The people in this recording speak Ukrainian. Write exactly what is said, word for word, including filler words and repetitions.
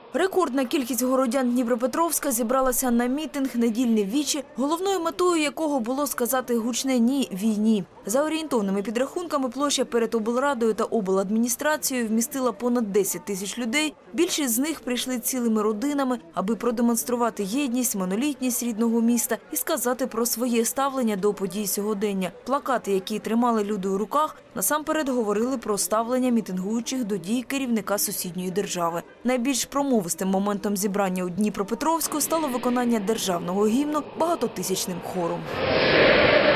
Рекордна кількість городян Дніпропетровська зібралася на мітинг «Недільне віче», головною метою якого було сказати гучне «ні» війні. За орієнтовними підрахунками, площа перед облрадою та обладміністрацією вмістила понад десять тисяч людей. Більшість з них прийшли цілими родинами, аби продемонструвати єдність, монолітність рідного міста і сказати про своє ставлення до подій сьогодення. Плакати, які тримали люди у руках, насамперед говорили про ставлення мітингуючих до дій керівника сусідньої держави. Найбільш промовистим моментом зібрання у Дніпропетровську стало виконання державного гімну багатотисячним хором.